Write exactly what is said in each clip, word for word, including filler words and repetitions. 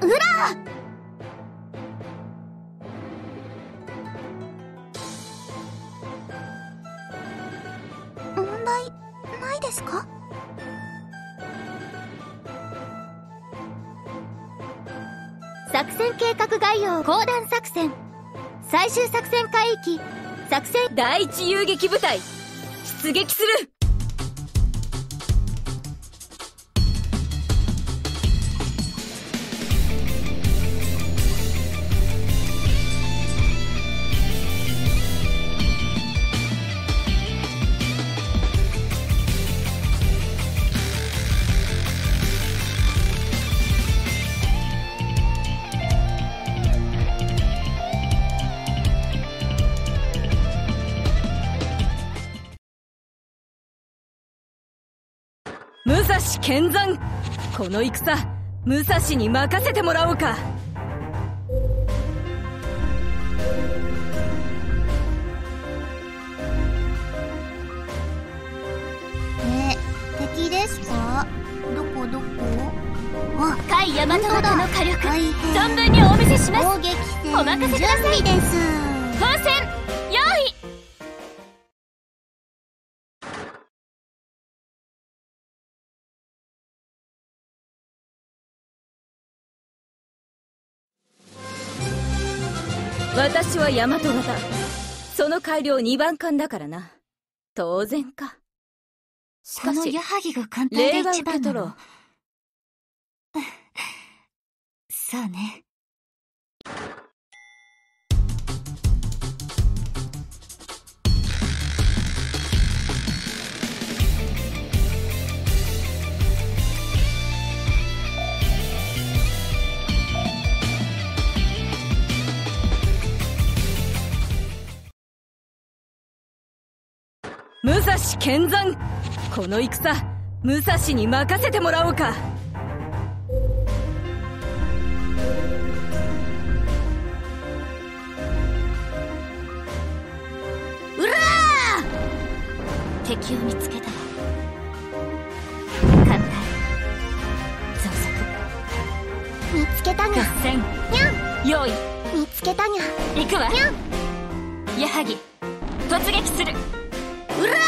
うら問題ないですか？作戦計画概要。公団作戦最終作戦海域作戦。 第一遊撃部隊出撃する。武蔵剣山、この戦武蔵に任せてもらおうか。 え、敵ですか？どこどこ？あ、 甲斐大和方の火力大変存分にお見せします。 攻撃戦お任せください。 準備です。 風船用意。私は大和型、その改良にばん艦だからな。当然か。しかしこの矢作が艦隊で一番なの？そうね。 武蔵剣山、この戦武蔵に任せてもらおうか。 うらー！敵を見つけたわ。艦隊増速。見つけたにゃ。 合戦にゃん。 用意。 見つけたにゃ。 行くわ。 にゃん。 矢作突撃する。 うら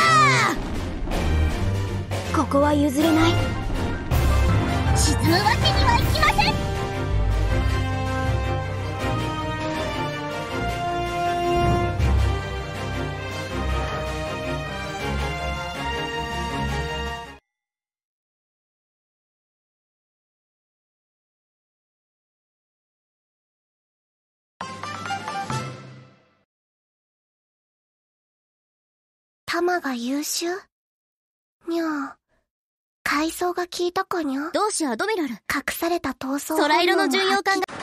ー！ここは譲れない。沈むわけにはいきません。弾が優秀？にゃあ、階層が効いたかにゃ？ 同志アドミラル、 隠された闘争空色の巡洋艦が。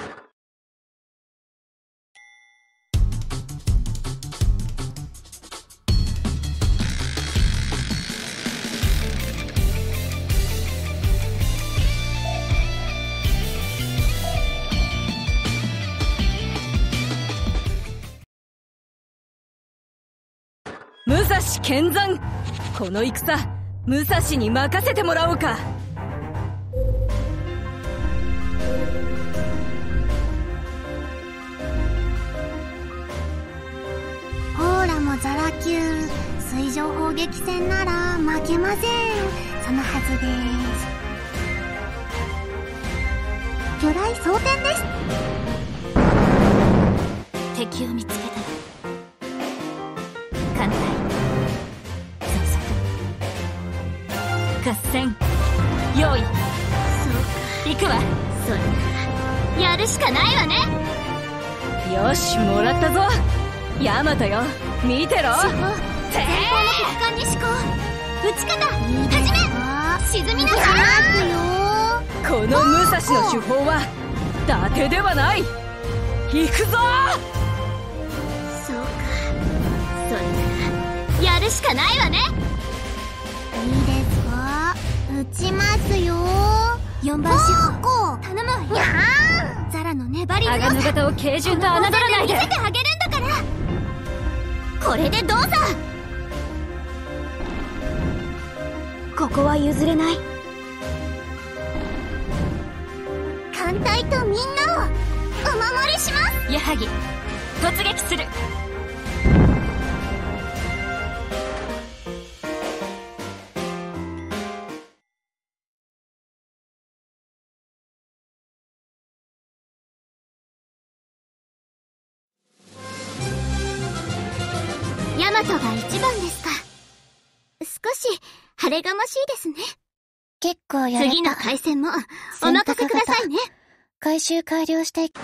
武蔵剣山、この戦武蔵に任せてもらおうか。 オーラもザラ級水上砲撃戦なら負けません。そのはずです。魚雷装填です。 敵を見つけたら艦隊増速。 合戦用意。 そうか、 行くわ。 それならやるしかないわね。 よし、もらったぞ。ヤマトよ、見てろ。 前方の敵艦に思考。撃ち方始め。沈みなさい。 この武蔵の手法は伊達ではない。行くぞ。 そうか、それならやるしかないわね。いいですか、撃ちますよ。 よんばん四方頼むわよ。 にゃーん。ザラの粘り強さ、 鋼型を軽順と侮らないで。 見せてあげるんだから。これでどうぞ。 ここは譲れない。 艦隊とみんな矢作突撃する。 ヤマトが一番ですか。少し晴れがましいですね。 結構やれた。 次の回戦もお任せくださいね。 回収完了してい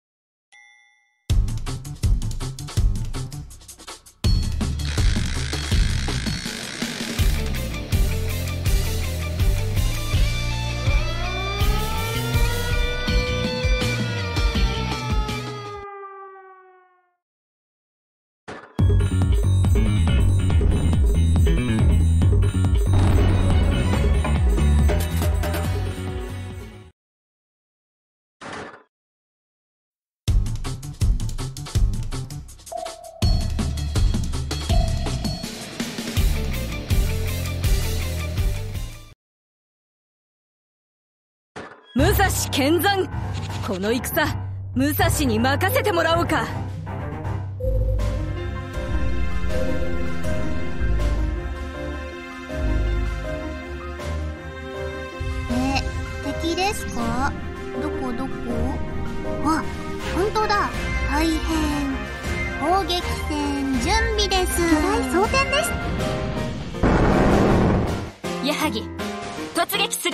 武蔵剣山、この戦武蔵に任せてもらおうか。 え、敵ですか？どこどこ？あ、本当だ。大変。攻撃戦準備です。巨大装填です。 矢作突撃する。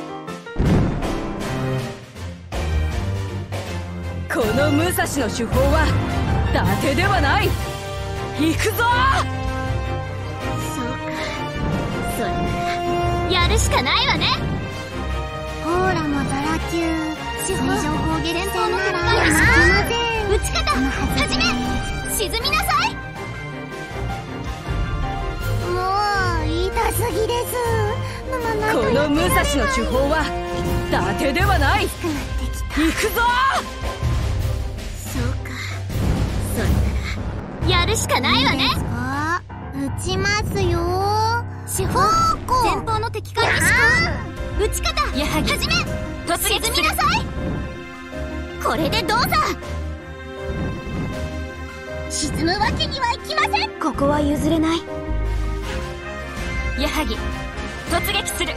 この武蔵の手法は伊達ではない。行くぞ。 そうか、それならやるしかないわね。ポーラもザラ級水上砲撃戦ならやりません。撃ち方始め。沈みなさい。もう痛すぎです。 この武蔵の手法は伊達ではない。行くぞ。 そうか、それならやるしかないわね。撃ちますよ。四方向前方の敵から撃ち方始め。突撃沈みなさい。これでどうぞ。沈むわけにはいきません。 ここは譲れない。 矢作突撃する。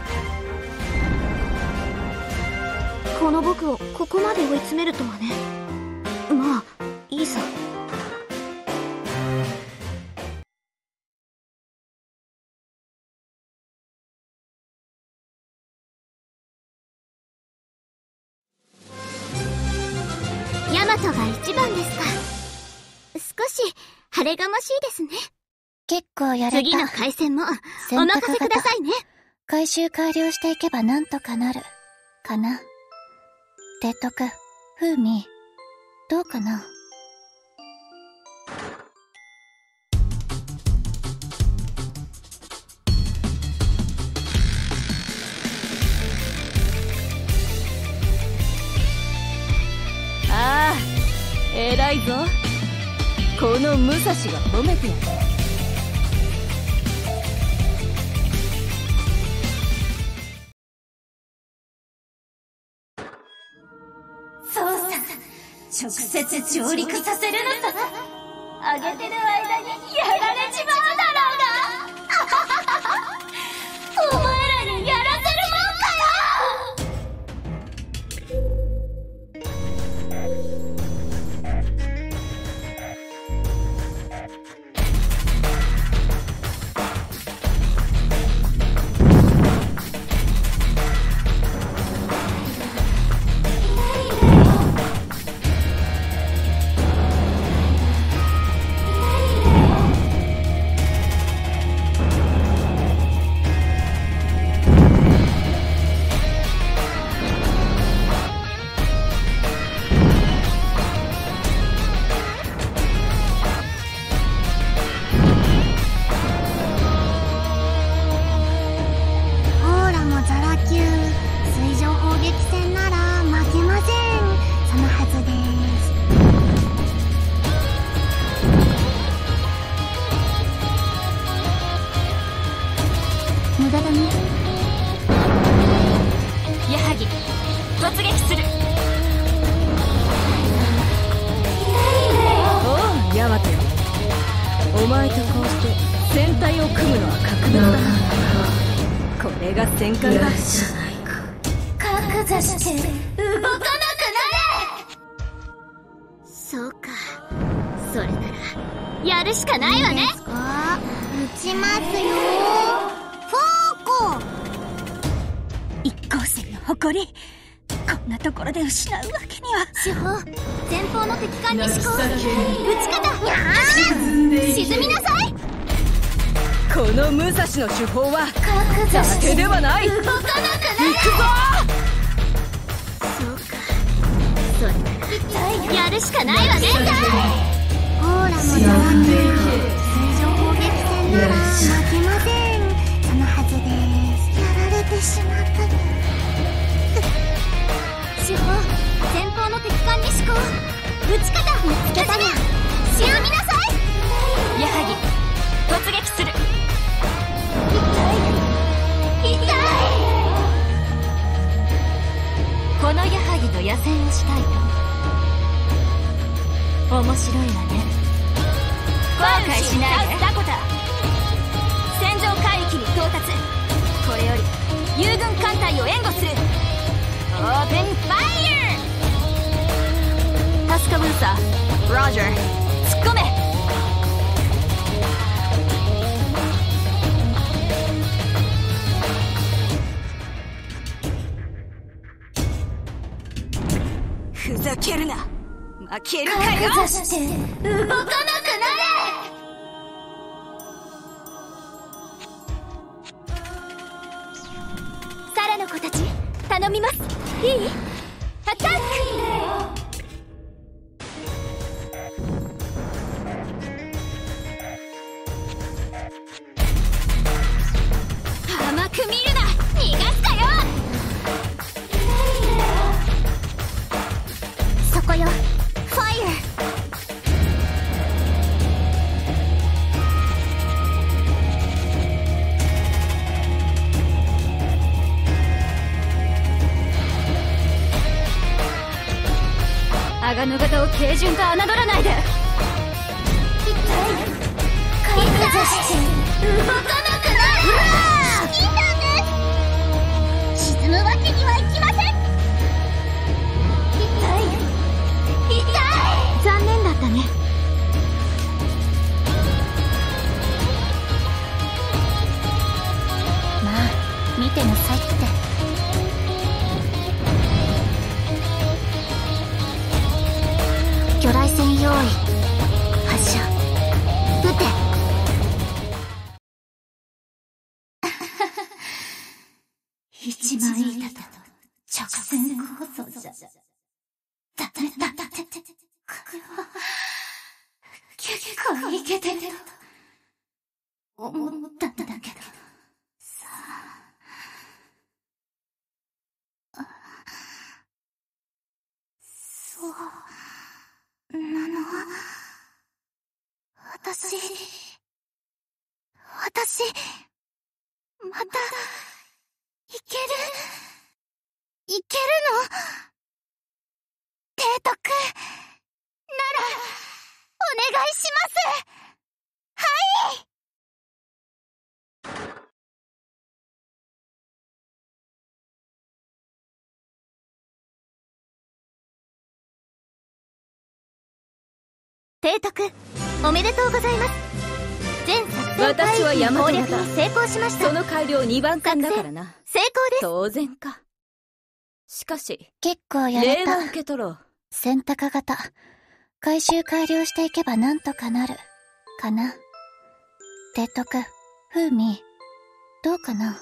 この僕をここまで追い詰めるとはね。まあいいさ。 ヤマトが一番ですか。少し晴れがましいですね。 結構やれた。 次の回戦もお任せくださいね。 回収完了していけばなんとかなるかな。提督、フーミー、どうかな。 ああ、偉いぞ。この武蔵が褒めてやる。 そうさ、直接上陸させるのさ。あげてる間にやられちまうだろうが。お前らにやらせるもんかよ。無駄だね。 矢作突撃する。 お前とこうして戦隊を組むのは格別だな。これが戦艦だ。 覚悟して動かなくなれ。 そうか、それならやるしかないわね。撃ちますよ。フォーコ。 一光線の誇り、こんなところで失うわけには。 主砲、前方の敵艦に思考。撃ち方、沈みなさい。 この武蔵の手法は伊達ではない。 動かなくなれ。 行くぞ。 そうか、それならやるしかないわね。オーラもざわめく水上砲撃戦なら負けません。そのはずです。やられてしまったね。主砲、前方の敵艦に思考。撃ち方、見つけたにゃ。沈みなさい。 矢作、突撃する。 痛い痛い。 この矢作と野戦をしたいと。面白いわね。後悔しないで。ダコタ、戦場海域に到達。これより友軍艦隊を援護する。オープンファイヤー。タスカブーサー、ロジャー、突っ込め。ふざけるな。負けるかよ。 覚悟して動かなくなれ。 サラの子たち、頼みます。いい？アタック。甘く見るな。逃がすかよ。そこよ、ファイヤー。 鋼の型を軽順化侮らないで。 覚悟して動かなくなれ。 いたんです。沈むわけにはいきません。 痛い痛い。 残念だったね。まあ見てなさいって。魚雷戦用意、発射。撃て。 一枚板と直線構造じゃダメだって。これは結構いけてると思ったんだけどさあ。そうなの。私私またいけるいけるの？提督ならお願いします。はい。提督、おめでとうございます。全作戦私は大和攻略型。 に成功しました。 その改良にばん艦だからな。 成功です。 当然か。しかし結構やれ礼をた。 受け取ろう。 選択型回収改良していけばなんとかなるかな。提督、フーミー、どうかな。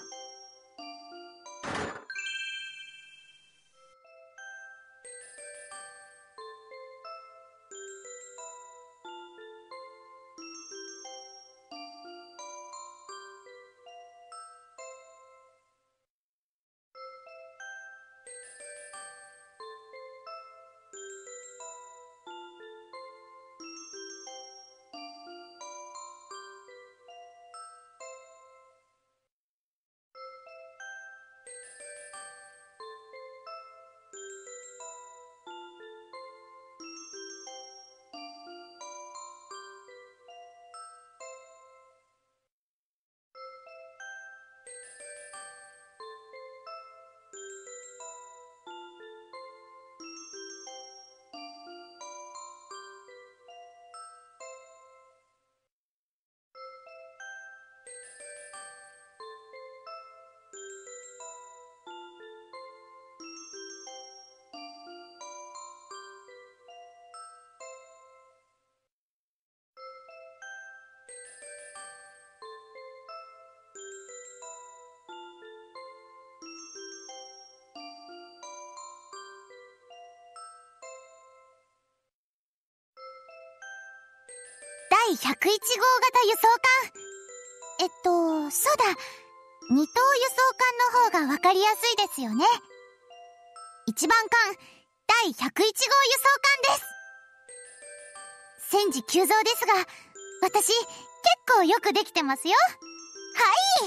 いひゃくいちごうがた輸送艦。えっと、そうだ。にとう輸送艦の方がわかりやすいですよね。いちばん艦、だいひゃくいちごう輸送艦です。千次急増ですが、私、結構よくできてますよ。はい。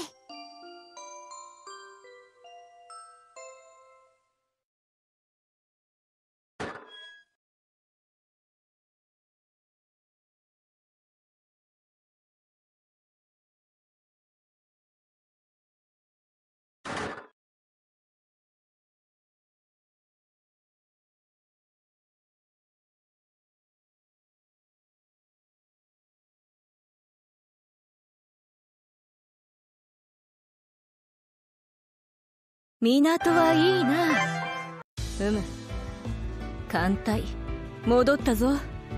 港はいいな。うむ、艦隊戻ったぞ。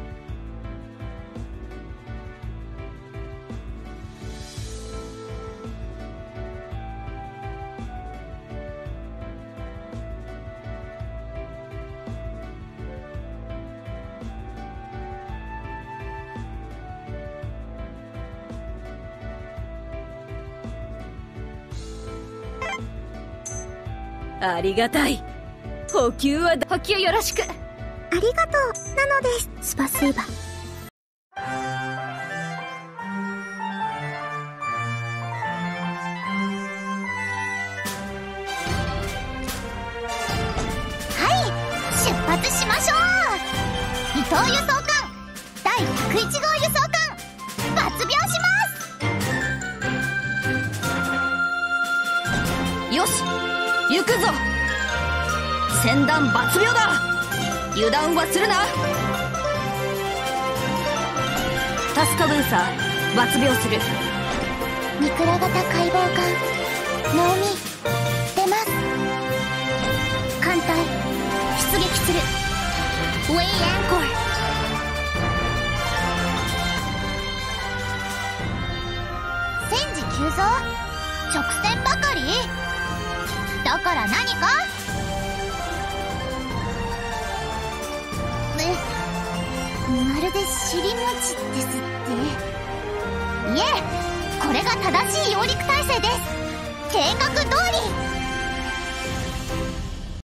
ありがたい。補給は補給よろしく。 ありがとうなのです。スパスイバ。はい、出発しましょう。にとう輸送艦、だいひゃくいちごう輸送艦、抜病します。よし、行くぞ。船団抜病だ。油断はするな。タスカブーサー抜病する。 ミクラ型解剖艦ナオミ出ます。艦隊出撃する。ウェイアンコール。戦時急増、直線ばかりだから何か。まるで尻餅ですって。いえ、これが正しい揚陸体制です。計画通り。